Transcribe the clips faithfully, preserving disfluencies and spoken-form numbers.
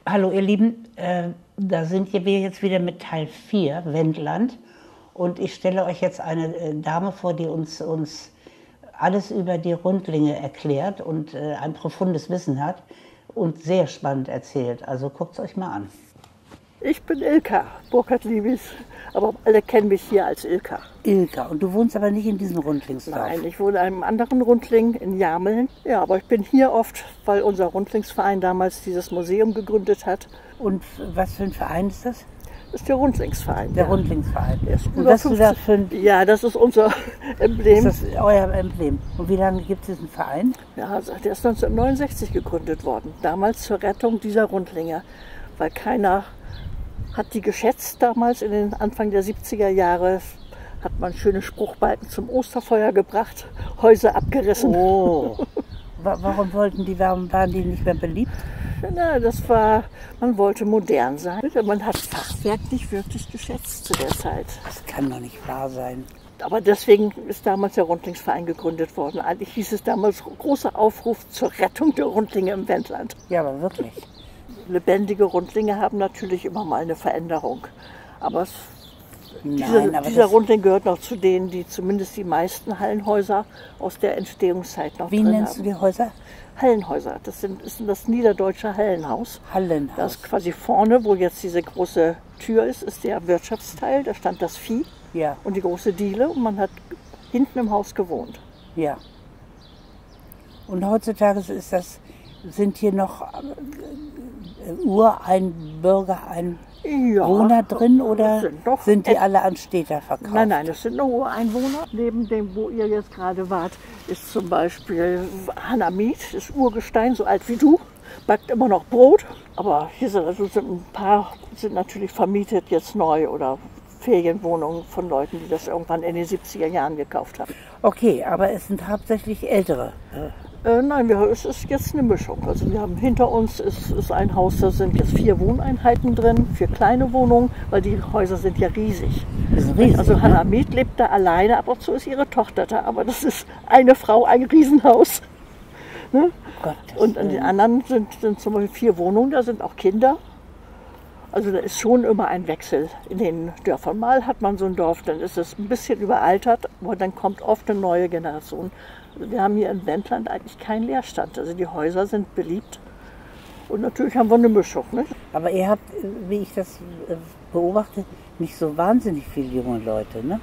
Hallo ihr Lieben, äh, da sind wir jetzt wieder mit Teil vier, Wendland. Und ich stelle euch jetzt eine äh, Dame vor, die uns, uns alles über die Rundlinge erklärt und äh, ein profundes Wissen hat und sehr spannend erzählt. Also guckt es euch mal an. Ich bin Ilka Burkhardt-Liebis, aber alle kennen mich hier als Ilka. Ilka, und du wohnst aber nicht in diesem Rundlingsdorf? Nein, ich wohne in einem anderen Rundling in Jameln. Ja, aber ich bin hier oft, weil unser Rundlingsverein damals dieses Museum gegründet hat. Und was für ein Verein ist das? Das ist der Rundlingsverein. Der ja. Rundlingsverein. Der ist Und was du da für ein, ja, das ist unser Emblem. ist das euer Emblem? Und wie lange gibt es diesen Verein? Ja, der ist neunzehnhundertneunundsechzig gegründet worden. Damals zur Rettung dieser Rundlinge, weil keiner hat die geschätzt damals in den Anfang der siebziger Jahre. Hat man schöne Spruchbalken zum Osterfeuer gebracht, Häuser abgerissen. Oh, warum wollten die, warum waren die nicht mehr beliebt? Na, das war, man wollte modern sein. Man hat Fachwerk nicht wirklich geschätzt zu der Zeit. Das kann doch nicht wahr sein. Aber deswegen ist damals der Rundlingsverein gegründet worden. Eigentlich hieß es damals großer Aufruf zur Rettung der Rundlinge im Wendland. Ja, aber wirklich. Lebendige Rundlinge haben natürlich immer mal eine Veränderung. Aber, es, Nein, diese, aber dieser das, Rundling gehört noch zu denen, die zumindest die meisten Hallenhäuser aus der Entstehungszeit noch wie drin nennst haben. du die Häuser? Hallenhäuser, das sind, ist das niederdeutsche Hallenhaus. Hallenhaus. Das ist quasi vorne, wo jetzt diese große Tür ist, ist der Wirtschaftsteil. Da stand das Vieh Ja, und die große Diele und man hat hinten im Haus gewohnt. ja. Und heutzutage ist das, sind hier noch äh, Ureinbürger, Einwohner Ja, drin oder sind doch sind die et- alle an Städter verkauft? Nein, nein, das sind nur Ureinwohner. Neben dem, wo ihr jetzt gerade wart, ist zum Beispiel Hanna Miet, ist Urgestein, so alt wie du, backt immer noch Brot. Aber hier sind, also sind ein paar, sind natürlich vermietet jetzt neu oder Ferienwohnungen von Leuten, die das irgendwann in den siebziger Jahren gekauft haben. Okay, aber es sind hauptsächlich Ältere. Äh, nein, wir, es ist jetzt eine Mischung. Also wir haben hinter uns ist, ist ein Haus, da sind jetzt vier Wohneinheiten drin, vier kleine Wohnungen, weil die Häuser sind ja riesig. Das ist riesig, Also ne? Hanna Miet lebt da alleine, ab und zu ist ihre Tochter da, aber das ist eine Frau, ein Riesenhaus. Ne? Gottes Und an den Willen. anderen sind, sind zum Beispiel vier Wohnungen, da sind auch Kinder. Also da ist schon immer ein Wechsel in den Dörfern. Mal hat man so ein Dorf, dann ist es ein bisschen überaltert, aber dann kommt oft eine neue Generation. Also wir haben hier in Wendland eigentlich keinen Leerstand. Also die Häuser sind beliebt und natürlich haben wir eine Mischung. Ne? Aber ihr habt, wie ich das äh, beobachte, nicht so wahnsinnig viele junge Leute, ne?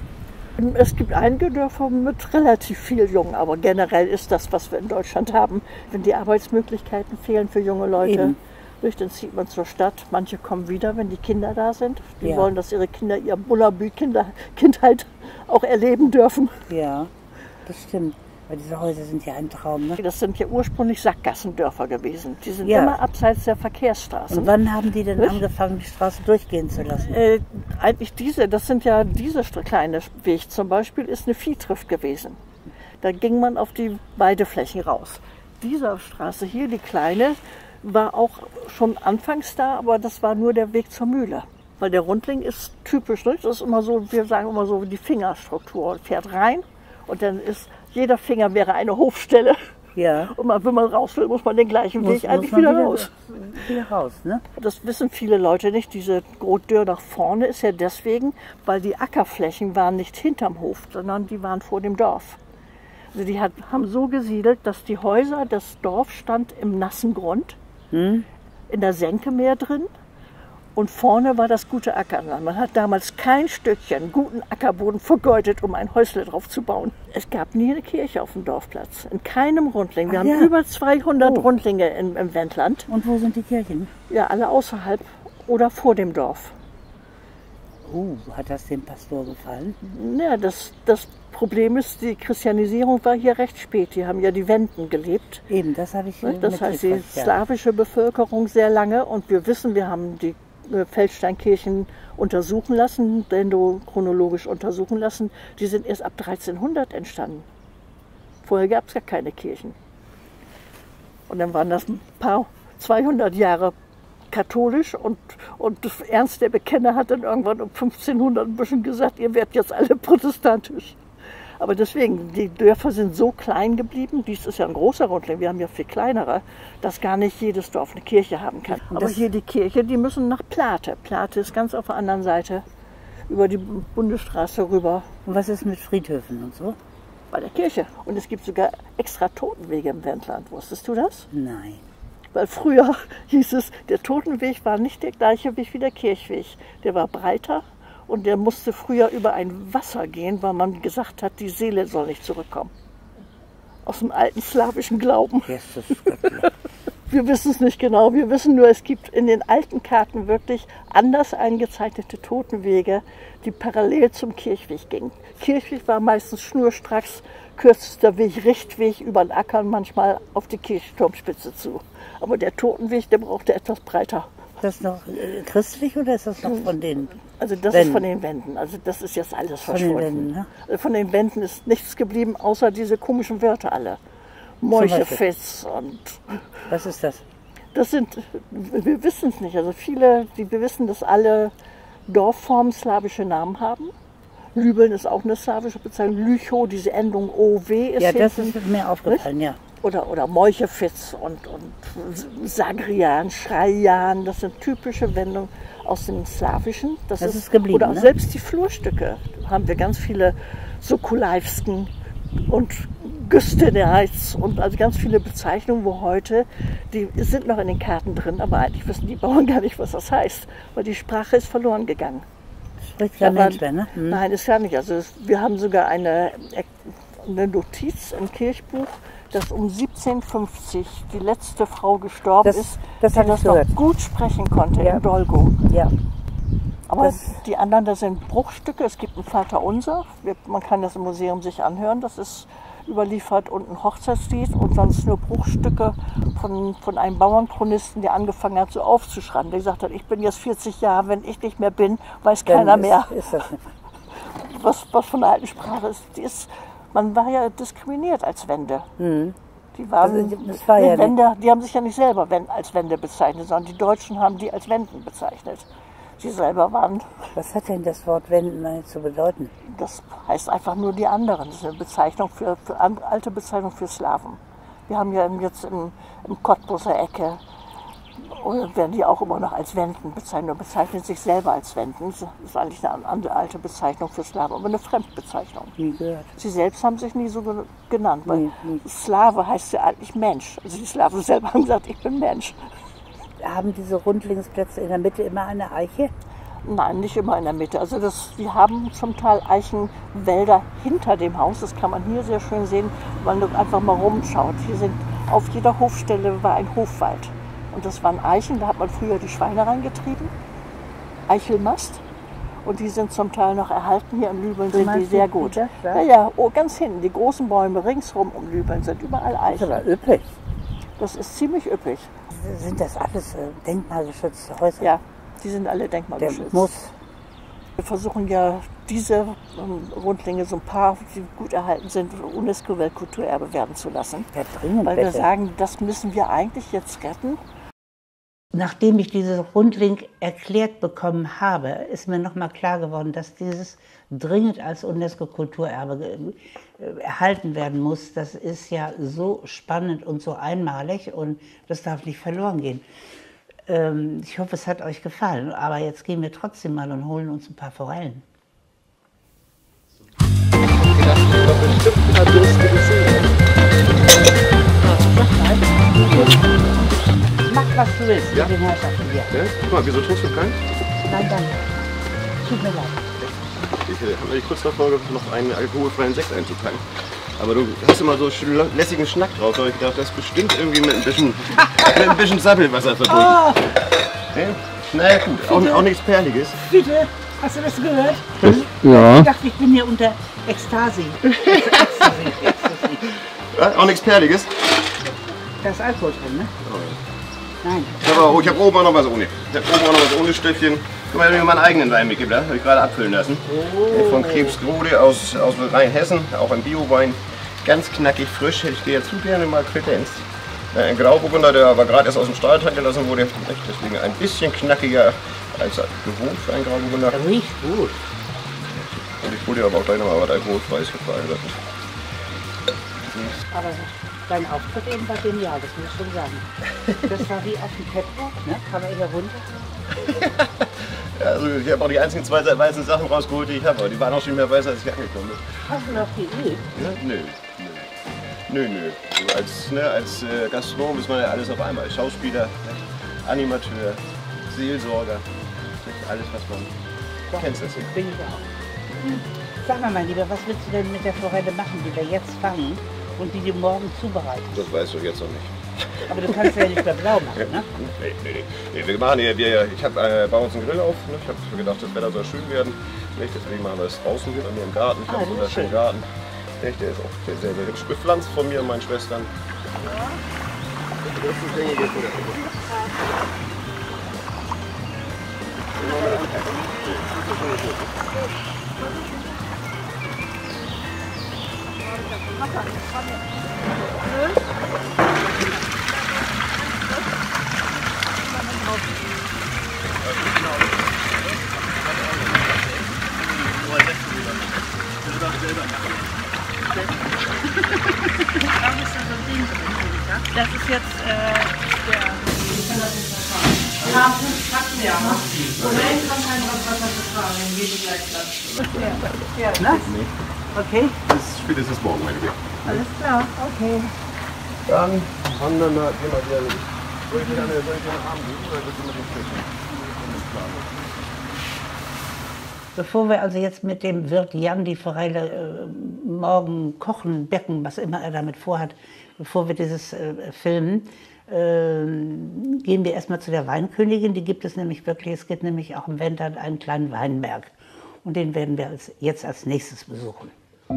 Es gibt einige Dörfer mit relativ viel Jungen, aber generell ist das, was wir in Deutschland haben, wenn die Arbeitsmöglichkeiten fehlen für junge Leute. Eben. Dann zieht man zur Stadt. Manche kommen wieder, wenn die Kinder da sind. Die Ja. wollen, dass ihre Kinder ihre Bullabü-Kindheit auch erleben dürfen. Ja, das stimmt. Weil diese Häuser sind ja ein Traum, ne? Das sind ja ursprünglich Sackgassendörfer gewesen. Die sind Ja. immer abseits der Verkehrsstraßen. Und wann haben die denn Nicht? angefangen, die Straße durchgehen zu lassen? Äh, eigentlich diese, das sind ja diese st- kleine Weg zum Beispiel, ist eine Viehtrift gewesen. Da ging man auf die Weideflächen raus. Diese Straße hier, die kleine, war auch schon anfangs da, aber das war nur der Weg zur Mühle. Weil der Rundling ist typisch, ne? Das ist immer so, wir sagen immer so die Fingerstruktur. Man fährt rein und dann ist, jeder Finger wäre eine Hofstelle. Ja. Und man, wenn man raus will, muss man den gleichen Muss- Weg eigentlich muss man wieder raus. Wieder raus, ne? Das wissen viele Leute nicht. Diese Grottür nach vorne ist ja deswegen, weil die Ackerflächen waren nicht hinterm Hof, sondern die waren vor dem Dorf. Also die hat, haben so gesiedelt, dass die Häuser, das Dorf stand im nassen Grund, Hm? in der Senke mehr drin. Und vorne war das gute Ackerland. Man hat damals kein Stückchen guten Ackerboden vergeudet, um ein Häusle drauf zu bauen. Es gab nie eine Kirche auf dem Dorfplatz. In keinem Rundling. Wir Ach haben ja. über zweihundert Oh. Rundlinge im, im Wendland. Und wo sind die Kirchen? Ja, alle außerhalb oder vor dem Dorf. Uh, hat das dem Pastor gefallen? Ja, das, das Problem ist, die Christianisierung war hier recht spät. Hier haben ja die Wenden gelebt. Eben, das habe ich äh, Das heißt, die mitgekriegt, ja. slawische Bevölkerung sehr lange. Und wir wissen, wir haben die äh, Feldsteinkirchen untersuchen lassen, dendrochronologisch untersuchen lassen. Die sind erst ab dreizehnhundert entstanden. Vorher gab es ja keine Kirchen. Und dann waren das ein paar, zweihundert Jahre katholisch und, und Ernst der Bekenner hat dann irgendwann um fünfzehnhundert ein bisschen gesagt, ihr werdet jetzt alle protestantisch. Aber deswegen, die Dörfer sind so klein geblieben, dies ist ja ein großer Rundling, wir haben ja viel kleinere, dass gar nicht jedes Dorf eine Kirche haben kann. Aber das hier die Kirche, die müssen nach Plate. Plate ist ganz auf der anderen Seite, über die Bundesstraße rüber. Und was ist mit Friedhöfen und so? Bei der Kirche. Und es gibt sogar extra Totenwege im Wendland. Wusstest du das? Nein. Weil früher hieß es, der Totenweg war nicht der gleiche Weg wie der Kirchweg. Der war breiter und der musste früher über ein Wasser gehen, weil man gesagt hat, die Seele soll nicht zurückkommen. Aus dem alten slawischen Glauben. Jesus Wir wissen es nicht genau. Wir wissen nur, es gibt in den alten Karten wirklich anders eingezeichnete Totenwege, die parallel zum Kirchweg gingen. Kirchweg war meistens schnurstracks, kürzester Weg, Richtweg über den Acker und manchmal auf die Kirchturmspitze zu. Aber der Totenweg, der brauchte etwas breiter. Ist das noch äh, christlich oder ist das noch von den Also das Wänden? ist von den Wänden. Also das ist jetzt alles Von verschwunden. den Wänden, ne? Also von den Wänden ist nichts geblieben, außer diese komischen Wörter alle. Meuchefitz und... Was ist das? Das sind, wir wissen es nicht. Also viele, die, wir wissen, dass alle Dorfformen slawische Namen haben. Lübeln ist auch eine slawische Bezeichnung. Lüchow, diese Endung O W ist Ja, das hinten, ist mir aufgefallen, ja. Oder, oder Meuchefitz und, und Sagrian, Schreian, das sind typische Wendungen aus dem Slawischen. Das, Das ist geblieben, Oder auch ne? selbst die Flurstücke haben wir ganz viele Sokolajewsken und Güsteneiz und also ganz viele Bezeichnungen, wo heute, die sind noch in den Karten drin, aber eigentlich wissen die Bauern gar nicht, was das heißt, weil die Sprache ist verloren gegangen. Spricht kein Aber- Mensch mehr, ne? Hm. Nein, ist ja nicht. Also es, wir haben sogar eine, eine Notiz im Kirchbuch, dass um siebzehnhundertfünfzig die letzte Frau gestorben Das- ist, das die hab ich das noch gehört. gut sprechen konnte Ja. in Dolgo. Ja. Aber Das- die anderen, das sind Bruchstücke. Es gibt ein Vaterunser. Wir, man kann das im Museum sich anhören. Das ist überliefert und ein Hochzeitslied und sonst nur Bruchstücke von, von einem Bauernchronisten, der angefangen hat, so aufzuschreiben. Der gesagt hat, ich bin jetzt vierzig Jahre, wenn ich nicht mehr bin, weiß Dann keiner ist, mehr, Ist das nicht. was, was von der alten Sprache ist. Die ist. Man war ja diskriminiert als Wende. Die waren, Also, das war nee, ja Wende, die haben sich ja nicht selber Wen- als Wende bezeichnet, sondern die Deutschen haben die als Wenden bezeichnet. Sie selber waren, Was hat denn das Wort Wenden eigentlich zu bedeuten? das heißt einfach nur die anderen. Das ist eine Bezeichnung für, für an- alte Bezeichnung für Slawen. Wir haben ja jetzt im, im Cottbuser Ecke, und werden die auch immer noch als Wenden bezeichnet und bezeichnen sich selber als Wenden. Das ist eigentlich eine andere alte Bezeichnung für Slawen, aber eine Fremdbezeichnung. Nie gehört. Sie selbst haben sich nie so ge- genannt, weil Nee, nie. Slave heißt ja eigentlich Mensch. Also die Slawen selber haben gesagt, ich bin Mensch. Haben diese Rundlingsplätze in der Mitte immer eine Eiche? Nein, nicht immer in der Mitte. Also das, wir haben zum Teil Eichenwälder hinter dem Haus. Das kann man hier sehr schön sehen, wenn man einfach mal rumschaut. Hier sind auf jeder Hofstelle war ein Hofwald. Und das waren Eichen, da hat man früher die Schweine reingetrieben. Eichelmast. Und die sind zum Teil noch erhalten. Hier in Lübeln sind die meinst sehr die- gut. die das da? Ja, ja, oh, ganz hinten. Die großen Bäume ringsherum um Lübeln sind überall Das ist Eichen. aber üppig. Das ist ziemlich üppig. Sind das alles äh, denkmalgeschützte Häuser? Ja, die sind alle Der denkmalgeschützt. muss. Wir versuchen ja diese ähm, Rundlinge, so ein paar, die gut erhalten sind, UNESCO-Weltkulturerbe werden zu lassen. Ja, dringend Weil wir bitte. sagen, das müssen wir eigentlich jetzt retten. Nachdem ich dieses Rundling erklärt bekommen habe, ist mir noch mal klar geworden, dass dieses dringend als UNESCO-Kulturerbe äh, erhalten werden muss. Das ist ja so spannend und so einmalig und das darf nicht verloren gehen. Ähm, ich hoffe, es hat euch gefallen, aber jetzt gehen wir trotzdem mal und holen uns ein paar Forellen. Mach, was du willst Ja? mit den Herrschaften hier. Ja? Guck mal, wieso trinkst du keinen? Nein, danke. Tut mir leid. Ich äh, habe mich kurz davor gehabt, noch einen alkoholfreien Sekt einzupacken. Aber du hast immer so schlo- lässigen Schnack drauf. Da habe ich gedacht, das ist bestimmt irgendwie mit ein bisschen, mit ein bisschen Sappelwasser verbunden. Oh, Ja? Na ja, gut, auch, auch nichts Perliges. bitte, hast du das gehört? Ja. Ich dachte, ich bin hier unter Ekstasi. Ecstasy, Ecstasy. Ja, auch nichts Perliges. Da ist Alkohol drin, ne? Nein. Ich habe auch- ich habe oben auch noch was ohne. Ich habe oben auch noch was ohne Stöffchen. Guck mal, ich habe mir meinen eigenen Wein mitgebracht. Habe ich gerade abfüllen lassen. Von Krebsgrode aus, aus Rheinhessen, auch ein Biowein. Ganz knackig frisch, hätte ich dir jetzt zu gerne mal kredenzt. Äh, Ein Grauburgunder, der aber gerade erst aus dem Stahltank gelassen wurde. Deswegen ein bisschen knackiger als gewohnt für einen Grauburgunder. Das riecht gut. Und ich hole dir aber auch gleich nochmal was alkoholfreies für Weihnachten. Aber dein Auftritt eben war genial, das muss ich schon sagen. Das war wie auf dem Catwalk, ne? Kann man hier runter? Ja, also ich habe auch die einzigen zwei weißen Sachen rausgeholt, die ich habe. Aber die waren auch schon mehr weiß, als ich angekommen bin. Hast du noch die geübt? Ja? Nö, nö. Nö, nö. Also als ne, als äh, Gastronom ist man ja alles auf einmal. Schauspieler, Animateur, Seelsorger. Alles, was man... Du kennst das hier. Bin ich auch. Hm. Sag mal, mein Lieber, was willst du denn mit der Forelle machen, die wir jetzt fangen und die du morgen zubereiten? Das weißt du jetzt noch nicht. Aber du kannst ja nicht mehr blau machen, ne? Nee, nee, nee. nee wir machen hier, wir, ich habe äh, bei uns einen Grill auf. Ne? Ich habe gedacht, das Wetter soll schön werden. Nicht? Deswegen machen wir es draußen hier bei mir im Garten. Ich habe Ah, einen wunderschönen Garten. Nicht? Der ist auch derselbe hübsch bepflanzt von mir und meinen Schwestern. Ja. Das ist jetzt äh, der... Ich kann das nicht verfahren. Ja, fünf Packen mehr. Moment, kann kein Wasser vertragen, dann geht die gleich platt. Ja, Na? Okay. Bis spätestens morgen, meine Liebe. Alles klar, okay. Dann haben wir mal, gehen wir wieder. Soll ich dir eine, soll ich dir einen Arm geben oder willst du mit dem Fisch? Bevor wir also jetzt mit dem Wirt Jan die Forelle äh, morgen kochen, backen, was immer er damit vorhat, bevor wir dieses äh, filmen, äh, gehen wir erstmal zu der Weinkönigin. Die gibt es nämlich wirklich. Es gibt nämlich auch im Wendland einen kleinen Weinberg. Und den werden wir als, jetzt als nächstes besuchen.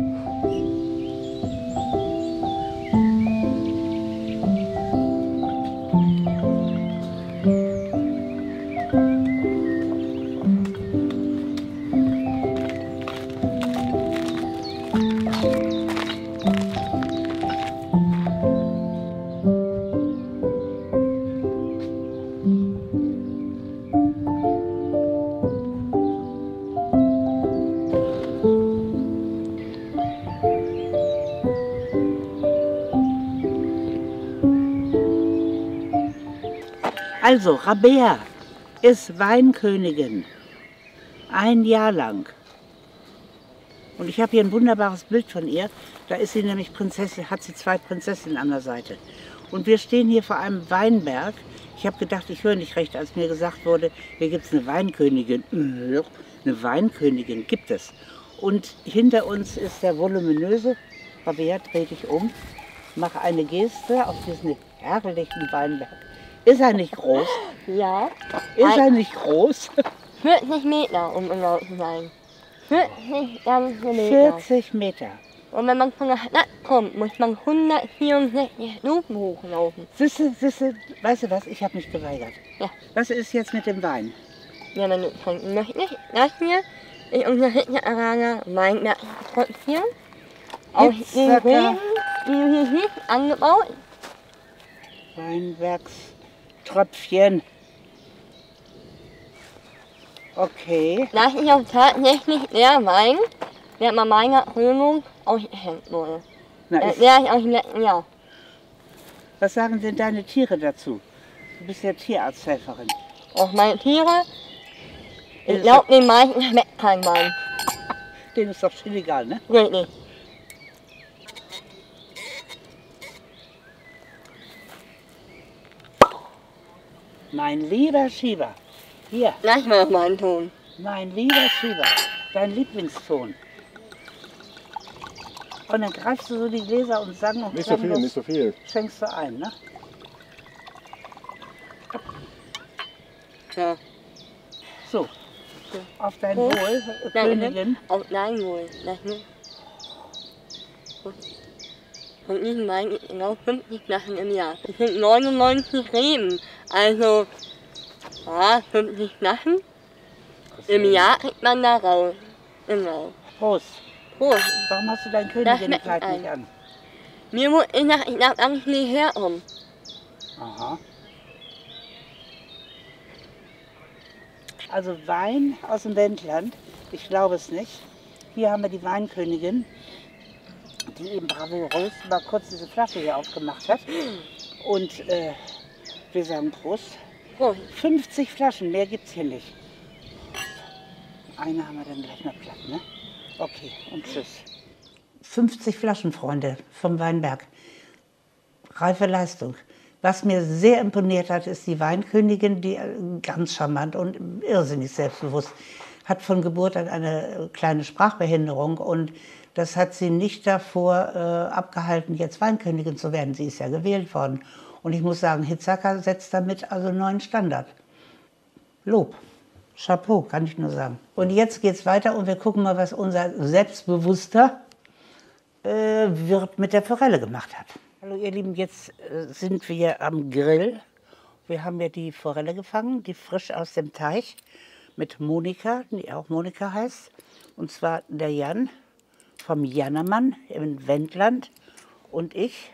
Also, Rabea ist Weinkönigin. Ein Jahr lang. Und ich habe hier ein wunderbares Bild von ihr. Da ist sie nämlich Prinzessin, hat sie zwei Prinzessinnen an der Seite. Und wir stehen hier vor einem Weinberg. Ich habe gedacht, ich höre nicht recht, als mir gesagt wurde, hier gibt es eine Weinkönigin. Eine Weinkönigin gibt es. Und hinter uns ist der voluminöse, Rabea, dreh dich um, mache eine Geste auf diesen herrlichen Weinberg. Ist er nicht groß? Ja. Ist er nicht groß? vierzig Meter, um genau zu sein. vierzig ganze Meter. vierzig Meter. Und wenn man von der Stadt kommt, muss man hundertvierundsechzig Stufen hochlaufen. Siehste, siehste, weißt du was, ich habe mich geweigert. Ja. Was ist jetzt mit dem Wein? Ja, wenn du trinken möchtest, das hier ist unser Hitzeraner Weinberg produzieren. Aus den Hitzacker. Reben, die du hier siehst, angebaut. Weinbergströpfchen. Okay. Das ist auch tatsächlich der Wein, der bei meiner Krönung ausgeschenkt wurde. Na, Äh, ich, der ist aus dem letzten Jahr. was sagen denn deine Tiere dazu? Du bist ja Tierarzthelferin. Auch meine Tiere, ich Ist glaube, den meisten schmeckt kein Wein. Denen ist doch schon egal, ne? Wirklich. Mein lieber Schieber. Hier, Lass mal meinen Ton. mein lieber Schieber. Dein Lieblingston. Und dann greifst du so die Gläser und sang und Nicht so viel, klanglos nicht so viel. schenkst du ein, ne? Ja. So, auf dein Wohl. Wohl, Danke. Königin. Auf dein Wohl. Lass mich. Gut. Von diesem Wein gibt es genau fünfzig Flaschen im Jahr. Es sind neunundneunzig Reben. Also, ja, fünfzig Flaschen. Im Jahr kriegt man da raus. Genau. Prost. Prost. Warum hast du dein schmeckt Königinkleid ein. nicht an? Mir wurde gesagt, ich darf eigentlich nicht herkommen. Aha. Also Wein aus dem Wendland, ich glaube es nicht. Hier haben wir die Weinkönigin, die eben bravourös mal kurz diese Flasche hier aufgemacht hat. Und äh, wir sagen Prost. fünfzig Flaschen, mehr gibt's hier nicht. Eine haben wir dann gleich noch platt, ne? Okay, und tschüss. fünfzig Flaschen, Freunde, vom Weinberg. Reife Leistung. Was mir sehr imponiert hat, ist die Weinkönigin, die ganz charmant und irrsinnig selbstbewusst hat von Geburt an eine kleine Sprachbehinderung und das hat sie nicht davor äh, abgehalten, jetzt Weinkönigin zu werden. Sie ist ja gewählt worden. Und ich muss sagen, Hitzacker setzt damit also einen neuen Standard. Lob. Chapeau, kann ich nur sagen. Und jetzt geht's weiter und wir gucken mal, was unser selbstbewusster äh, Wirt mit der Forelle gemacht hat. Hallo ihr Lieben, jetzt äh, sind wir am Grill. Wir haben ja die Forelle gefangen, die frisch aus dem Teich mit Monika, die auch Monika heißt. Und zwar der Jan vom Jannermann im Wendland und ich.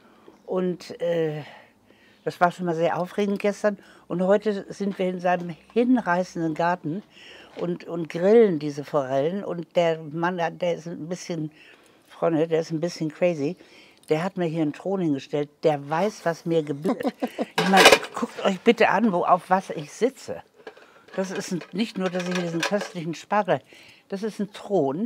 Und äh, das war schon mal sehr aufregend gestern. Und heute sind wir in seinem hinreißenden Garten und, und grillen diese Forellen. Und der Mann, der ist ein bisschen, Freunde, der ist ein bisschen crazy. Der hat mir hier einen Thron hingestellt. Der weiß, was mir gebührt. Ich meine, guckt euch bitte an, wo, auf was ich sitze. Das ist ein, nicht nur, dass ich hier diesen köstlichen Spargel, das ist ein Thron.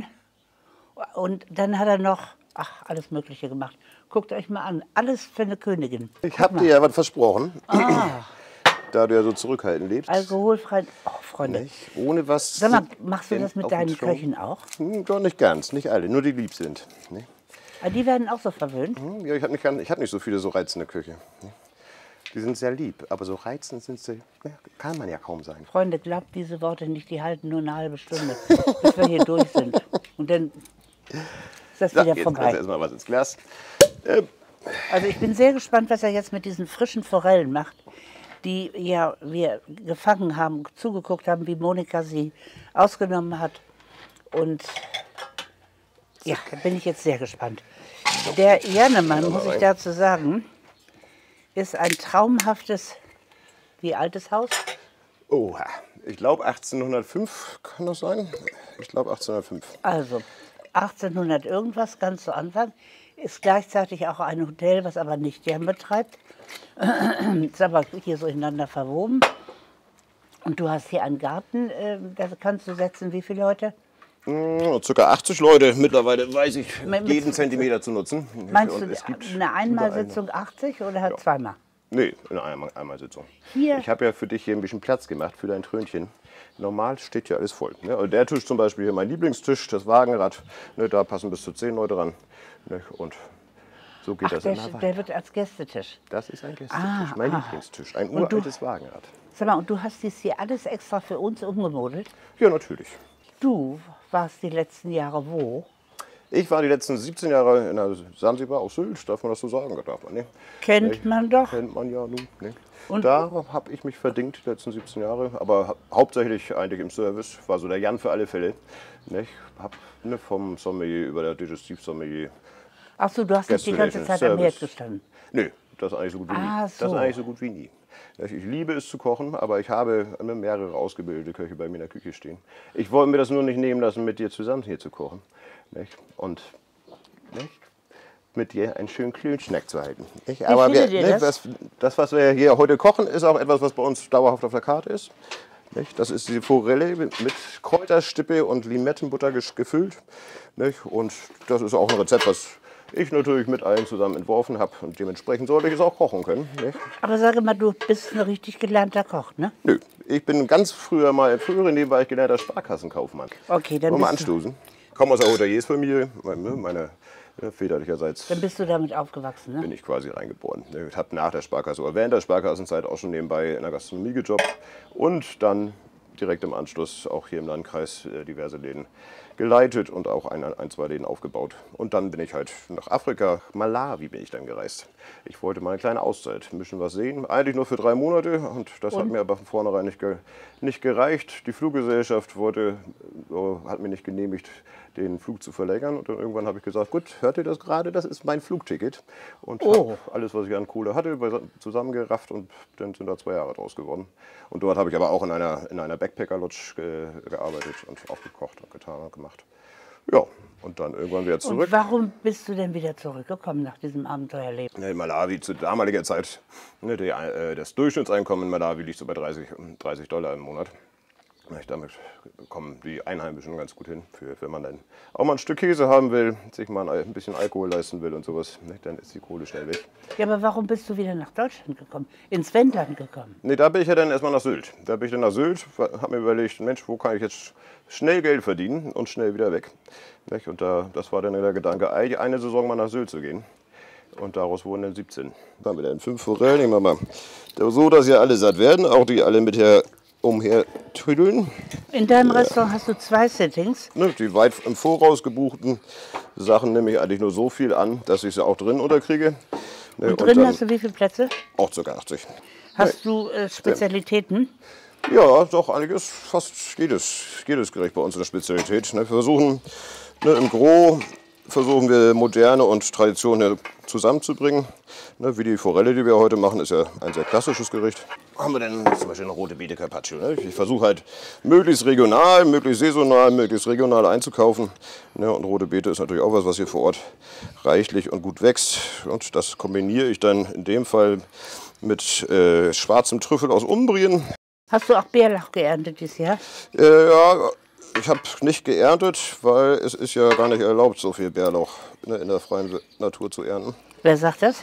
Und dann hat er noch, ach, alles Mögliche gemacht. Guckt euch mal an, alles für eine Königin. Ich habe dir ja was versprochen, Ah, da du ja so zurückhaltend lebst. alkoholfrei. Oh, Freunde. Nicht? Ohne was. Sag mal, machst du denn das mit auf dem deinen Show? Köchen auch? Hm, doch nicht ganz, nicht alle, nur die lieb sind. Ne? Ah, die werden auch so verwöhnt? Hm, ja, ich habe nicht, ich hab nicht so viele so reizende Köche. Ne? Die sind sehr lieb, aber so reizend sind sie, ja, kann man ja kaum sein. Freunde, glaubt diese Worte nicht, die halten nur eine halbe Stunde, bis wir hier durch sind. Und dann ist das So, wieder jetzt vorbei. kannst du erstmal was ins Glas. Äh, Also ich bin sehr gespannt, was er jetzt mit diesen frischen Forellen macht, die ja wir gefangen haben, zugeguckt haben, wie Monika sie ausgenommen hat. Und ja, da bin ich jetzt sehr gespannt. Der Jannemann, muss ich dazu sagen, ist ein traumhaftes, wie altes Haus? oh, ich glaube achtzehnhundertfünf kann das sein? Ich glaube achtzehnhundertfünf. Also achtzehnhundert irgendwas, ganz zu Anfang, ist gleichzeitig auch ein Hotel, was aber nicht Jan betreibt. Ist aber hier so ineinander verwoben. Und du hast hier einen Garten, äh, da kannst du setzen, wie viele Leute? Hm, circa achtzig Leute. Mittlerweile weiß ich, Mit- jeden Zentimeter zu nutzen. Meinst Und du es gibt eine überall Einmalsitzung achtzig oder halt zweimal? Nee, in einer Einmalsitzung. Hier- Ich habe ja für dich hier ein bisschen Platz gemacht, für dein Trönchen. Normal steht hier alles voll. Ne? Und der Tisch zum Beispiel, hier mein Lieblingstisch, das Wagenrad, ne, da passen bis zu zehn Leute ran. Ne? Und so geht Ach, das der, immer weiter. der wird als Gästetisch. Das ist ein Gästetisch, Ah, mein ah. Lieblingstisch. Ein Und du- uraltes Wagenrad. Sag mal, und du hast dies hier alles extra für uns umgemodelt? Ja, natürlich. Du warst die letzten Jahre wo? Ich war die letzten siebzehn Jahre in der Sansibar auf Sylt, darf man das so sagen? Darf man, ne? Kennt man doch. Kennt man ja nun. Ne? Und- Da habe ich mich verdingt die letzten siebzehn Jahre, aber hau- hauptsächlich eigentlich im Service. War so der Jan für alle Fälle. Ne? Ich habe ne, vom Sommelier über der Digestivsommelier. Ach so, du hast nicht die ganze Destination Zeit am Herd Service. gestanden. Nö, das ist eigentlich so gut wie Ah, nie. so. Das ist eigentlich so gut wie nie. Ich liebe es zu kochen, aber ich habe mehrere ausgebildete Köche bei mir in der Küche stehen. Ich wollte mir das nur nicht nehmen lassen, mit dir zusammen hier zu kochen. Nicht? Und nicht? Mit dir einen schönen Klönschnack zu halten. Nicht? Aber findet ihr ne, das? was, das, was wir hier heute kochen, ist auch etwas, was bei uns dauerhaft auf der Karte ist. Nicht? Das ist die Forelle mit Kräuterstippe und Limettenbutter ges- gefüllt. Nicht? Und das ist auch ein Rezept, was ich natürlich mit allen zusammen entworfen habe. Und dementsprechend sollte ich es auch kochen können. Nicht? Aber sage mal, du bist ein richtig gelernter Koch, ne? Nö, ich bin ganz früher mal, früher in dem war ich gelernter Sparkassenkaufmann. Okay, dann Wollen wir mal bist, du, anstoßen. Ich komme aus der Hoteliersfamilie, meine, meine ja, väterlicherseits dann bist du damit aufgewachsen, ne? bin ich quasi reingeboren. Ich habe nach der Sparkasse oder während der Sparkassenzeit auch schon nebenbei in der Gastronomie gejobbt und dann direkt im Anschluss auch hier im Landkreis äh, diverse Läden geleitet und auch ein, ein, zwei Läden aufgebaut. Und dann bin ich halt nach Afrika, Malawi bin ich dann gereist. Ich wollte mal eine kleine Auszeit, ein bisschen was sehen, eigentlich nur für drei Monate und das hat mir aber von vornherein nicht, ge, nicht gereicht. Die Fluggesellschaft wollte, äh, hat mir nicht genehmigt, den Flug zu verlängern und dann irgendwann habe ich gesagt, gut, hört ihr das gerade, das ist mein Flugticket und Oh. habe alles, was ich an Kohle hatte, zusammengerafft und dann sind da zwei Jahre draus geworden. Und dort habe ich aber auch in einer, in einer Backpacker-Lodge ge, gearbeitet und auch gekocht und getan und gemacht. Ja, und dann irgendwann wieder zurück. Und warum bist du denn wieder zurückgekommen nach diesem Abenteuerleben? In Malawi zu damaliger Zeit, ne, die, äh, das Durchschnittseinkommen in Malawi liegt so bei dreißig, dreißig Dollar im Monat. Damit kommen die Einheimischen ganz gut hin, für, wenn man dann auch mal ein Stück Käse haben will, sich mal ein bisschen Alkohol leisten will und sowas, ne, dann ist die Kohle schnell weg. Ja, aber warum bist du wieder nach Deutschland gekommen, ins Wendland gekommen? Nee, da bin ich ja dann erstmal nach Sylt. Da bin ich dann nach Sylt, habe mir überlegt, Mensch, wo kann ich jetzt schnell Geld verdienen und schnell wieder weg. Und da, das war dann der Gedanke, eine Saison mal nach Sylt zu gehen. Und daraus wurden dann siebzehn. Da haben wir dann fünf Forellen, nehmen wir mal. So, dass ja alle satt werden, auch die alle mit her umhertüdeln. In deinem ja. Restaurant hast du zwei Settings. Ne, die weit im Voraus gebuchten Sachen nehme ich eigentlich nur so viel an, dass ich sie auch drin unterkriege. Ne, und drin und hast du wie viele Plätze? Auch ca. achtzig. Hast ne. du äh, Spezialitäten? Ja, doch, einiges, fast jedes, jedes Gericht bei uns in der Spezialität. Ne, wir versuchen ne, im Gros versuchen wir moderne und Tradition zusammenzubringen. Ne, wie die Forelle, die wir heute machen, ist ja ein sehr klassisches Gericht. Haben wir dann zum Beispiel eine rote Beete Carpaccio. Ne? Ich versuche halt möglichst regional, möglichst saisonal, möglichst regional einzukaufen. Ne? Und rote Beete ist natürlich auch was, was hier vor Ort reichlich und gut wächst. Und das kombiniere ich dann in dem Fall mit äh, schwarzem Trüffel aus Umbrien. Hast du auch Bärlauch geerntet dieses Jahr? Äh, ja, ich habe nicht geerntet, weil es ist ja gar nicht erlaubt, so viel Bärlauch ne, in der freien Natur zu ernten. Wer sagt das?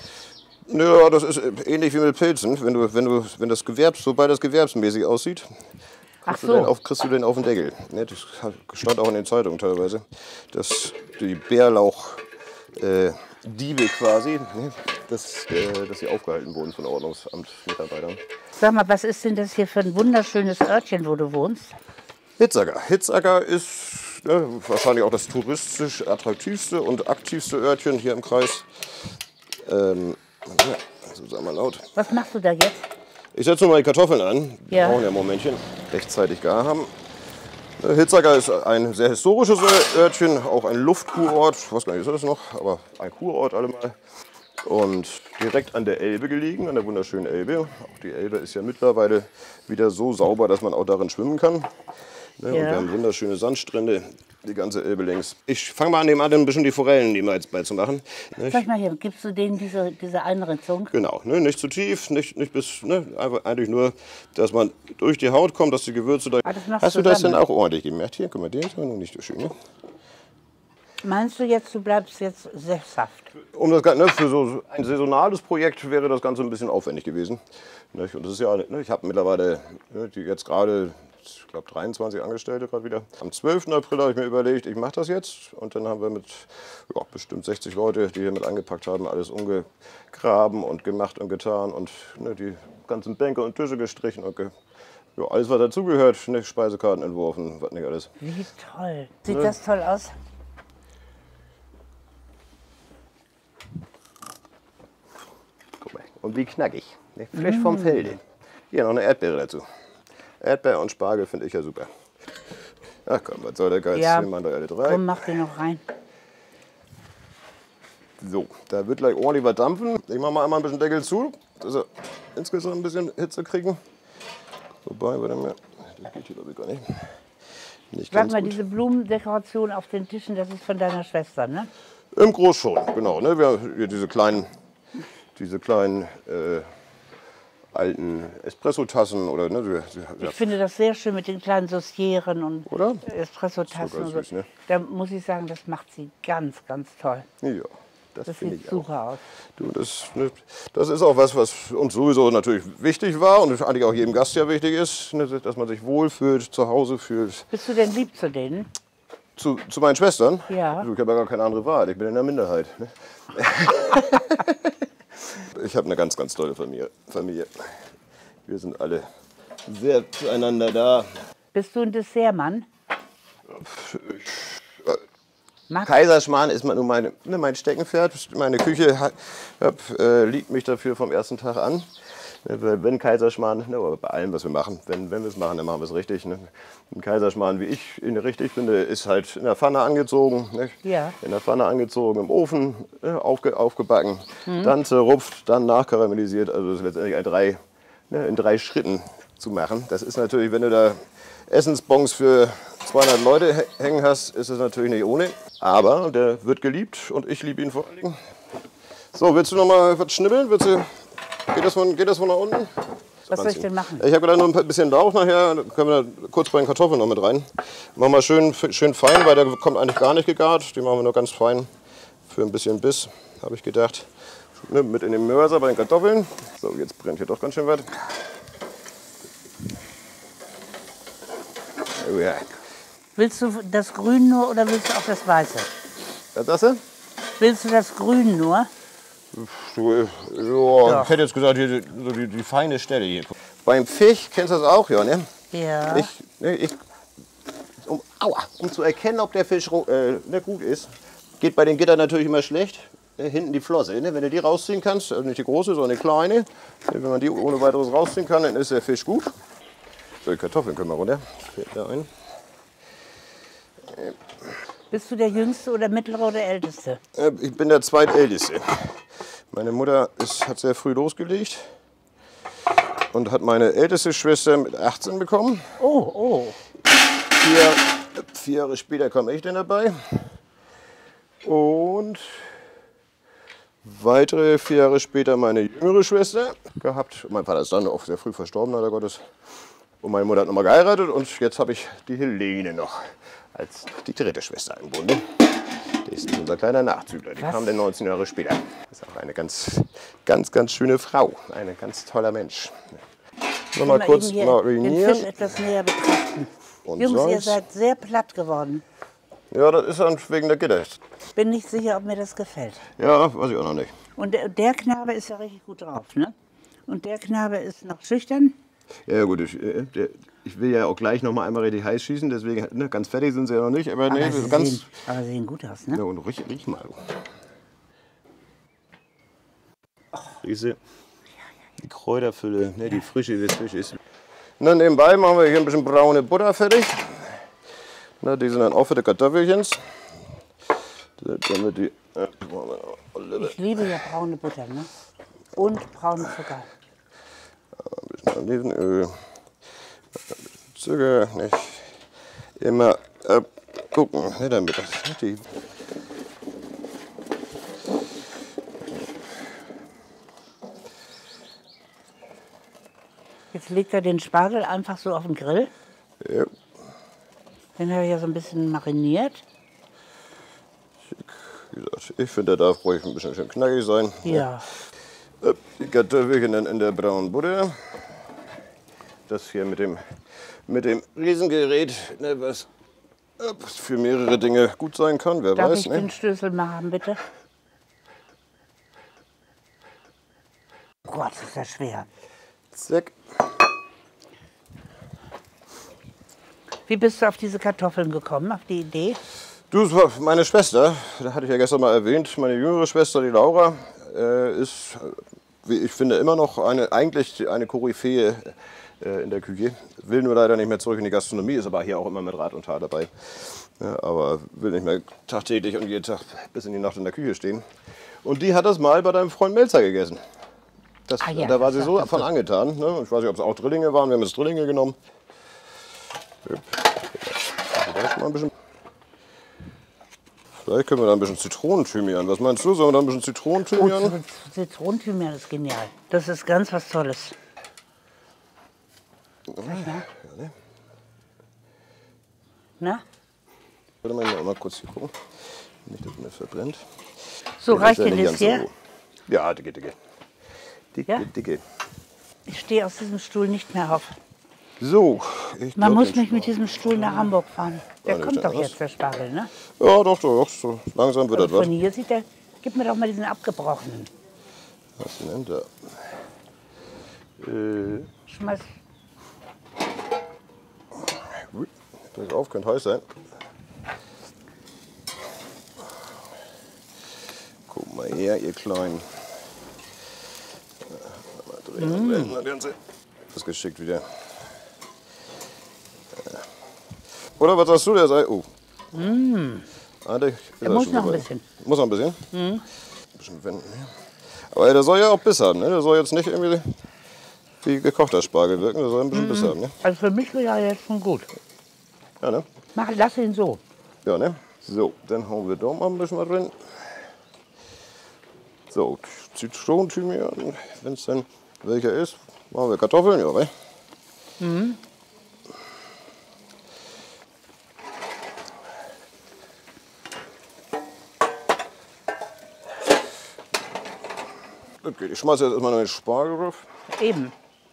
Ja, das ist ähnlich wie mit Pilzen. Wenn, du, wenn, du, wenn das Gewerb, sobald das gewerbsmäßig aussieht, Ach so. du den auf, kriegst du den auf den Deckel. Ne, das stand auch in den Zeitungen teilweise, dass die Bärlauch-Diebe äh, quasi, ne, dass, äh, dass sie aufgehalten wurden von Ordnungsamtsmitarbeitern. Sag mal, was ist denn das hier für ein wunderschönes Örtchen, wo du wohnst? Hitzacker. Hitzacker ist ne, wahrscheinlich auch das touristisch attraktivste und aktivste Örtchen hier im Kreis. Ähm, ja, also sagen wir laut. Was machst du da jetzt? Ich setze nur mal die Kartoffeln an. Die ja. brauchen ja ein Momentchen. Rechtzeitig gar haben. Hitzacker ist ein sehr historisches Örtchen, auch ein Luftkurort. Ich weiß gar nicht, ist das noch, aber ein Kurort allemal. Und direkt an der Elbe gelegen, an der wunderschönen Elbe. Auch die Elbe ist ja mittlerweile wieder so sauber, dass man auch darin schwimmen kann. Ja. Und wir haben wunderschöne Sandstrände, die ganze Elbe längs. Ich fange mal an dem an, ein bisschen die Forellen die mal jetzt beizumachen. Sag mal hier, gibst du denen diese, diese Einritzung? Genau, ne, nicht zu tief, nicht, nicht bis, ne, einfach eigentlich nur, dass man durch die Haut kommt, dass die Gewürze da... Ah, das hast du das denn auch ordentlich gemerkt? Hier, guck mal, der ist noch nicht so schön, ne? Meinst du jetzt, du bleibst jetzt sesshaft? Um das, ne, für so ein saisonales Projekt wäre das Ganze ein bisschen aufwendig gewesen. Ne, und das ist ja, ne, ich habe mittlerweile ne, die jetzt gerade, ich glaube dreiundzwanzig Angestellte gerade wieder. Am zwölften April habe ich mir überlegt, ich mache das jetzt. Und dann haben wir mit ja, bestimmt sechzig Leute, die hier mit angepackt haben, alles umgegraben und gemacht und getan. Und ne, die ganzen Bänke und Tische gestrichen und ge ja, alles, was dazugehört, ne, Speisekarten entworfen, was nicht alles. Wie toll. Sieht ne? das toll aus? Und wie knackig, ne? Frisch vom Felde. Hier noch eine Erdbeere dazu. Erdbeere und Spargel finde ich ja super. Ach komm, was soll der Geiz? Ja, Wir machen doch alle drei. komm, mach die noch rein. So, da wird gleich ordentlich was dampfen. Ich mache mal einmal ein bisschen Deckel zu, dass wir insgesamt ein bisschen Hitze kriegen. Wobei, warte mal, das geht hier glaube ich gar nicht. Nicht Sag mal, gut. diese Blumendekoration auf den Tischen, das ist von deiner Schwester, ne? Im Groß schon, genau. Ne? Wir haben hier diese kleinen, diese kleinen äh, alten Espresso-Tassen. Oder, ne? Sie, sie, ich ja. finde das sehr schön mit den kleinen Saucieren und Espresso-Tassen. So süß, ne? Da muss ich sagen, das macht sie ganz, ganz toll. Ja, das, das finde sieht ich super auch. aus. Du, das, ne, das ist auch was, was uns sowieso natürlich wichtig war und eigentlich auch jedem Gast ja wichtig ist, ne? Dass man sich wohlfühlt, zu Hause fühlt. Bist du denn lieb zu denen? Zu, zu meinen Schwestern? Ja. Ich habe ja gar keine andere Wahl, ich bin in der Minderheit. Ne? Ich habe eine ganz, ganz tolle Familie. Familie. Wir sind alle sehr zueinander da. Bist du ein Dessertmann? Ich, Kaiserschmarrn ist nun meine, ne, mein Steckenpferd. Meine Küche hat, hab, äh, liebt mich dafür vom ersten Tag an. Wenn Kaiserschmarrn, ne, aber bei allem, was wir machen, wenn, wenn wir es machen, dann machen wir es richtig. Ne? Ein Kaiserschmarrn, wie ich ihn richtig finde, ist halt in der Pfanne angezogen. Ne? Ja. In der Pfanne angezogen, im Ofen ne, aufge, aufgebacken, mhm. dann zerrupft, dann nachkaramellisiert. Also das ist letztendlich ein drei, ne, in drei Schritten zu machen. Das ist natürlich, wenn du da Essensbons für zweihundert Leute hängen hast, ist es natürlich nicht ohne. Aber der wird geliebt und ich liebe ihn vor allen Dingen. So, willst du noch mal was schnibbeln? Willst du, geht, das von, geht das von da unten? Was soll ich denn machen? Ich habe gedacht, noch ein bisschen Lauch nachher, dann können wir da kurz bei den Kartoffeln noch mit rein. Machen wir schön, schön fein, weil der kommt eigentlich gar nicht gegart. Die machen wir nur ganz fein für ein bisschen Biss, habe ich gedacht. Mit in den Mörser bei den Kartoffeln. So, jetzt brennt hier doch ganz schön was. Oh ja. Willst du das Grün nur oder willst du auch das Weiße? Was sagst du? Willst du das Grün nur? So, ja, ich hätte jetzt gesagt, hier, die, so die, die feine Stelle hier. Beim Fisch, kennst du das auch, ja, ne? Ja. Ich, ne, ich, um, aua, um zu erkennen, ob der Fisch äh, ne, gut ist, geht bei den Gittern natürlich immer schlecht. Ne, hinten die Flosse, ne? Wenn du die rausziehen kannst, also nicht die große, sondern die kleine, ne, wenn man die ohne weiteres rausziehen kann, dann ist der Fisch gut. So, die Kartoffeln können wir runter. Fällt da ein. Bist du der Jüngste oder Mittlere oder Älteste? Äh, ich bin der Zweitälteste. Meine Mutter ist, hat sehr früh losgelegt und hat meine älteste Schwester mit achtzehn bekommen. Oh, oh. Vier, vier Jahre später komme ich dann dabei. Und weitere vier Jahre später meine jüngere Schwester gehabt. Mein Vater ist dann auch sehr früh verstorben, leider Gottes. Und meine Mutter hat nochmal geheiratet und jetzt habe ich die Helene noch als die dritte Schwester im Bunde. Das ist unser kleiner Nachzügler, die Was? kam dann neunzehn Jahre später. Das ist auch eine ganz, ganz, ganz schöne Frau, ein ganz toller Mensch. Noch mal kurz marinieren. Den Fisch etwas näher betrachten. Und Jungs, sonst? ihr seid sehr platt geworden. Ja, das ist dann wegen der Gitter. Bin nicht sicher, ob mir das gefällt. Ja, weiß ich auch noch nicht. Und der, der Knabe ist ja richtig gut drauf, ne? Und der Knabe ist noch schüchtern. Ja gut, ich, der, ich will ja auch gleich noch mal einmal richtig heiß schießen, deswegen, ne, ganz fertig sind sie ja noch nicht. Aber, aber, nee, sie, ganz, sehen, aber sie sehen gut aus, ne? Ja, und riech, riech mal. Riechst du? Die Kräuterfülle, ne, die Frische des Fisches. Na, nebenbei machen wir hier ein bisschen braune Butter fertig. Na, die sind dann auch für die Kartoffelchen. Damit die, ja, ich liebe ja braune Butter, ne? Und braunen Zucker. Ein bisschen Olivenöl, ein bisschen Zucker, nicht immer abgucken, ne, damit das die Jetzt legt er den Spargel einfach so auf den Grill. Ja. Den habe ich ja so ein bisschen mariniert. Wie gesagt, ich finde, der darf ruhig ein bisschen schön knackig sein. Ja. Die Kartoffelchen dann in der braunen Butter. Das hier mit dem, mit dem Riesengerät, ne, was für mehrere Dinge gut sein kann, wer Darf weiß. ich Ne? den Stößel mal haben, bitte? Gott, ist das schwer. Zack. Wie bist du auf diese Kartoffeln gekommen, auf die Idee? Du, das war meine Schwester, da hatte ich ja gestern mal erwähnt, meine jüngere Schwester, die Laura, äh, ist, wie ich finde, immer noch eine, eigentlich eine Koryphäe äh, in der Küche. Will nur leider nicht mehr zurück in die Gastronomie, ist aber hier auch immer mit Rat und Tat dabei. Ja, aber will nicht mehr tagtäglich und jeden Tag bis in die Nacht in der Küche stehen. Und die hat das mal bei deinem Freund Melzer gegessen. Das, ah ja, da war sie das so davon angetan. Ne? Ich weiß nicht, ob es auch Drillinge waren, wir haben jetzt Drillinge genommen. Mal ein bisschen. Vielleicht können wir da ein bisschen Zitronenthymian. Was meinst du? Sollen wir da ein bisschen Zitronenthymian? Oh, Zitronenthymian ist genial. Das ist ganz was Tolles. Ja, ja, ne? Na? Warte mal, mal kurz hier gucken. Nicht, dass mir verbrennt. So, ja, reicht ja dir das hier? So. Ja, dicke, dicke. Dicke, Ja? dicke. Ich stehe aus diesem Stuhl nicht mehr auf. So, ich Man glaub, muss den mich mit diesem Stuhl nach Hamburg fahren. Der War kommt nicht doch der jetzt, der Spargel, ne? Ja, doch, doch, so langsam wird Also das was. von hier sieht der. Gib mir doch mal diesen abgebrochenen. Was nennt er? Äh, Schmeiß. pass auf, könnte heiß sein. Guck mal her, ihr Kleinen. Mal drehen und wenden das Ganze. Das ist geschickt wieder. Oder was sagst du, der sei? Oh. Mm. Ah, der, Der muss noch ein bisschen. Muss noch ein bisschen? Mhm. Ein bisschen wenden. Ja. Aber der soll ja auch Biss haben, ne? Der soll jetzt nicht irgendwie wie gekochter Spargel wirken, der soll ein bisschen mm. Biss haben, ne? Also für mich wäre er jetzt schon gut. Ja, ne? Mach, lass ihn so. Ja, ne? So, dann hauen wir da mal ein bisschen mal drin. So, Zitronenthymian, wenn es dann welcher ist, machen wir Kartoffeln, ja, ne? Mhm. Okay, ich schmeiße jetzt erstmal noch den Spargel drauf. Eben.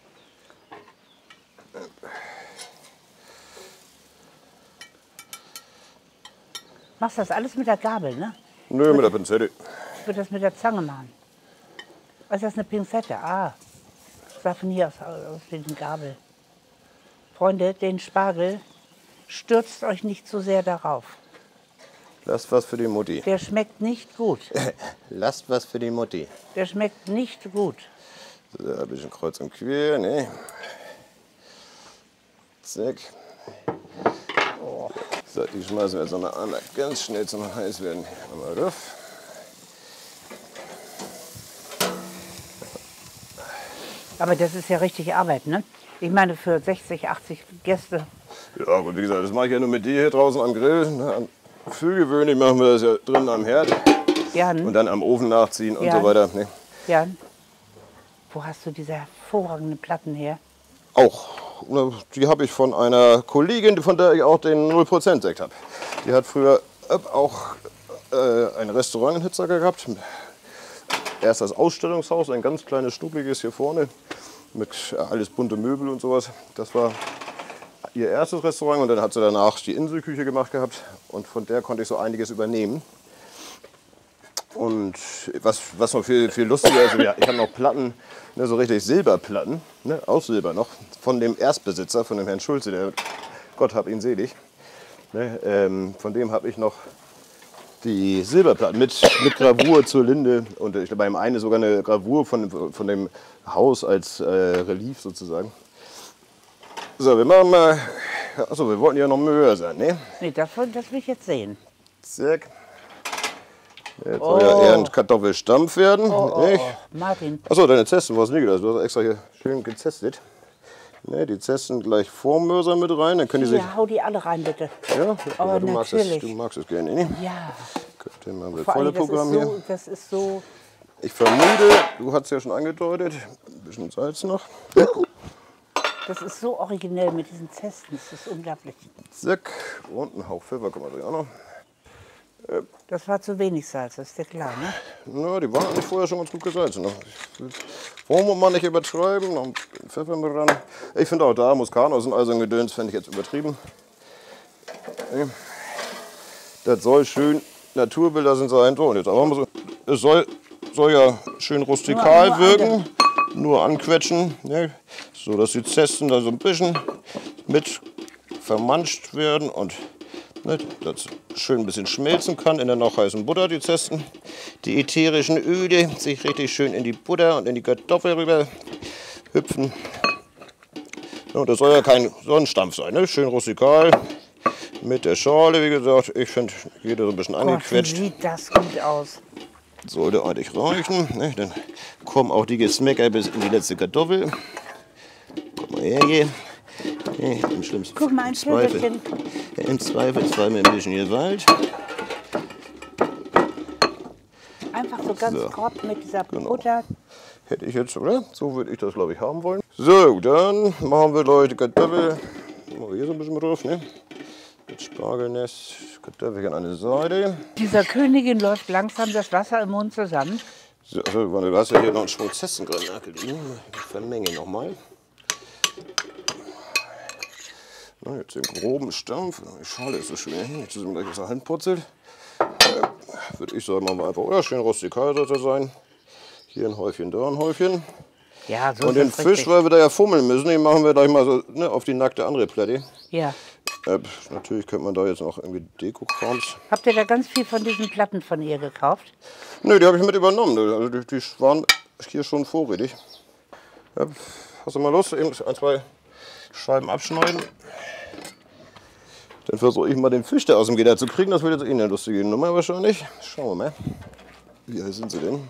Machst das alles mit der Gabel, ne? Nö, mit der Pinzette. Ich würde das mit der Zange machen. Was ist das, eine Pinzette? Ah, das war von hier aus, aus den Gabel. Freunde, den Spargel, stürzt euch nicht zu sehr darauf. Lasst was für die Mutti. Der schmeckt nicht gut. Lasst was für die Mutti. Der schmeckt nicht gut. So, ein bisschen kreuz und quer, ne? Zack. So, die schmeißen wir jetzt noch einmal ganz schnell zum heiß werden. Einmal drauf. Aber das ist ja richtig Arbeit, ne? Ich meine, für sechzig, achtzig Gäste. Ja, gut, wie gesagt, das mache ich ja nur mit dir hier draußen am Grill. Ne? Für gewöhnlich machen wir das ja drinnen am Herd. Jan. Und dann am Ofen nachziehen und Jan. so weiter. Ne? Jan, wo hast du diese hervorragenden Platten her? Auch. Die habe ich von einer Kollegin, von der ich auch den null Prozent Sekt habe. Die hat früher auch äh, ein Restaurant in Hitzacker gehabt. Erst das Ausstellungshaus, ein ganz kleines, schnuckliges hier vorne. Mit alles bunte Möbel und sowas. Das war ihr erstes Restaurant und dann hat sie danach die Inselküche gemacht gehabt. Und von der konnte ich so einiges übernehmen. Und was, was noch viel, viel lustiger ist, ja, ich habe noch Platten, ne, so richtig Silberplatten, ne, aus Silber noch, von dem Erstbesitzer, von dem Herrn Schulze, der, Gott hab ihn selig. Ne, ähm, von dem habe ich noch die Silberplatten mit, mit Gravur zur Linde und ich glaube beim einen sogar eine Gravur von, von dem Haus als äh, Relief sozusagen. So, wir machen mal, achso, wir wollten ja noch höher sein, ne? Nee, das, das will ich jetzt sehen. Zack. Jetzt soll ja eher ein Kartoffelstampf werden. Oh, oh, oh. Martin. Achso, deine Zesten, was nicht gedacht. Du hast extra hier schön gezestet. Ne, die Zesten gleich vorm Mörser mit rein. Dann können die sich. Ja, hau die alle rein, bitte. Ja, oh, aber du, magst es, natürlich. du magst es gerne, ne? Ja. Gut, dann machen wir Vor volle allem, das Programm ist so, hier. das ist so. Ich vermute, du hast es ja schon angedeutet, ein bisschen Salz noch. Das ist so originell mit diesen Zesten, das ist unglaublich. Zack, und ein Hauch Pfeffer kommen wir auch noch. Das war zu wenig Salz, das ist dir klar, ne? Na, die waren eigentlich vorher schon ganz gut gesalzen. Wollen wir mal nicht übertreiben, noch ein bisschen Pfeffer mit ran. Ich finde auch da, Muskatnuss und all so ein Gedöns fände ich jetzt übertrieben. Das soll schön naturbelassen sein. So, und jetzt aber mal so. Es soll, soll ja schön rustikal nur, nur wirken, an nur anquetschen, ne? So dass die Zesten da so ein bisschen mit vermanscht werden und ne, das schön ein bisschen schmelzen kann in der noch heißen Butter, die Zesten. Die ätherischen Öle sich richtig schön in die Butter und in die Kartoffel rüber hüpfen. Ja, das soll ja kein Sonnenstampf sein, ne? Schön rustikal. Mit der Schale, wie gesagt, ich finde jeder so ein bisschen Gott, angequetscht. wie sieht das gut aus. Sollte eigentlich reichen. Ne? Dann kommen auch die Geschmäcker bis in die letzte Kartoffel. Guck mal her hier. Ja, im schlimmsten Guck mal, ein Zweifel. Vögelchen. Ja, im Zweifelsfall mit ein bisschen Gewalt. Einfach so ganz So. grob mit dieser Genau. Butter. Hätte ich jetzt, oder? So würde ich das, glaube ich, haben wollen. So, dann machen wir, Leute, Kartoffel. Machen wir hier so ein bisschen drauf, ne? Mit Spargelnest, Kartoffeln an eine Seite. Dieser Königin läuft langsam das Wasser im Mund zusammen. So, also, du hast ja hier noch einen Schwung Zestengranaten liegen. Ich vermenge nochmal. Na, jetzt den groben Stampf. Die Schale ist so schön. Jetzt ist mir gleich aus der Hand putzelt. Äh, Würde ich sagen, machen wir einfach, oder? Schön rustikal soll das sein. Hier ein Häufchen, da ein Häufchen. Ja, so Und ist den es Fisch, richtig. weil wir da ja fummeln müssen, den machen wir gleich mal so ne, auf die nackte andere Platte. Ja. Äh, natürlich könnte man da jetzt noch irgendwie Deko-Krams. Habt ihr da ganz viel von diesen Platten von ihr gekauft? Nö, die habe ich mit übernommen. Also die, die waren hier schon vorrätig. Ja, hast du mal Lust, eben ein, zwei Scheiben abschneiden? Dann versuche ich mal den Fisch da aus dem Gitter zu kriegen. Das wird jetzt eh eine lustige Nummer wahrscheinlich. Schauen wir mal. Wie alt sind sie denn?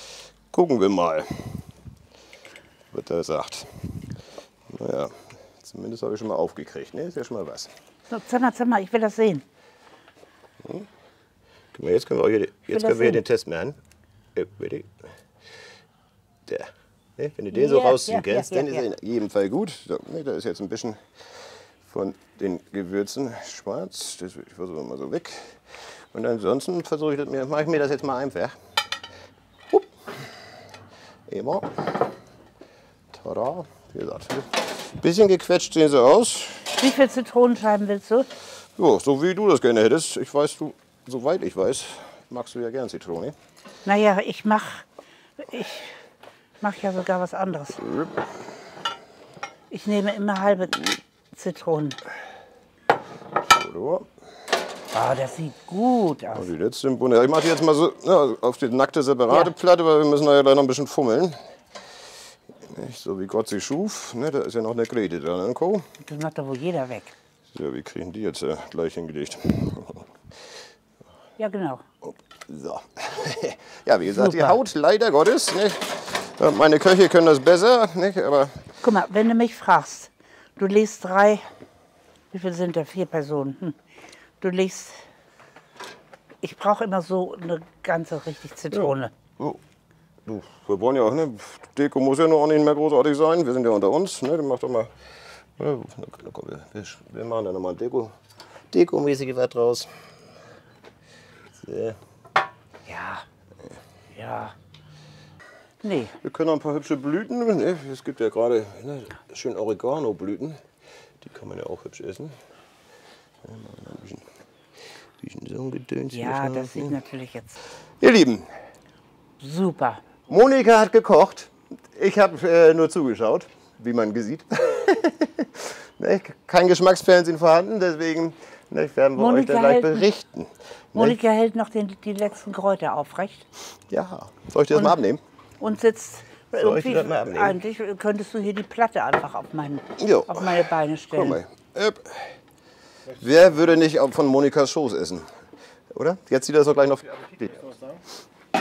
Gucken wir mal, was er sagt. Naja, jetzt Zumindest habe ich schon mal aufgekriegt. Ne? Ist ja schon mal was. So, zeig mal, zeig mal, ich will das sehen. Hm. Guck mal, jetzt können wir, hier, jetzt können wir hier den Test machen. Äh, Der. Ne? Wenn du den so Ja, rausziehen ja, kannst, ja, dann ja, ist er in jedem Fall gut. So, ne? Da ist jetzt ein bisschen von den Gewürzen schwarz. Das ich versuche mal so weg. Und ansonsten versuche ich das mir, mache ich mir das jetzt mal einfach. Hup. Immer. Tada. Wie gesagt, ein bisschen gequetscht sehen sie aus. Wie viele Zitronenscheiben willst du? Jo, so wie du das gerne hättest. Ich weiß, du, soweit ich weiß, magst du ja gern Zitrone. Naja, ich mach, ich mach ja sogar was anderes. Ich nehme immer halbe Zitronen. So. Oh, das sieht gut aus. Und die letzte im Bunde. Ich mache die jetzt mal so ja, auf die nackte separate Ja. Platte, weil wir müssen da ja gleich noch ein bisschen fummeln. Nicht so wie Gott sie schuf. Ne, da ist ja noch eine Grete dran. Co. Das macht doch wohl jeder weg. So, wie kriegen die jetzt äh, gleich hingelegt? Ja, genau. So. Ja, wie gesagt, die Super. Haut leider Gottes. Nicht? Ja, meine Köche können das besser, nicht? Aber Guck mal, wenn du mich fragst, du legst drei, wie viele sind da? Vier Personen. Hm. Du legst, ich brauche immer so eine ganze richtig Zitrone. oh, du, wir wollen ja auch, ne? Deko muss ja noch auch nicht mehr großartig sein. Wir sind ja unter uns. Ne? Dann mach doch mal. Ja, na, komm, wir, wir, wir machen da nochmal ein Deko, Deko-mäßige was draus. So. Ja, ja. Nee, Wir können noch ein paar hübsche Blüten. Ne? Es gibt ja gerade ne, schön Oregano-Blüten. Die kann man ja auch hübsch essen. Ja, mal ein bisschen, bisschen so ein Gedöns hier ja, drauf, das sieht ne? natürlich jetzt Ihr Lieben, super. Monika hat gekocht. Ich habe äh, nur zugeschaut, wie man sieht. Ne, kein Geschmacksfernsehen vorhanden, deswegen ne, werden wir Monika euch dann gleich hält- berichten. Ne? Monika hält noch den, die letzten Kräuter aufrecht Ja, soll ich dir das mal abnehmen? und sitzt. Soll ich Irgendwie, dir das mal abnehmen? eigentlich könntest du hier die Platte einfach auf, meinen, Jo. auf meine Beine Guck stellen. mal. Äp. Wer würde nicht auch von Monikas Schoß essen? Oder? Jetzt sieht das doch gleich noch viel appetitlicher aus.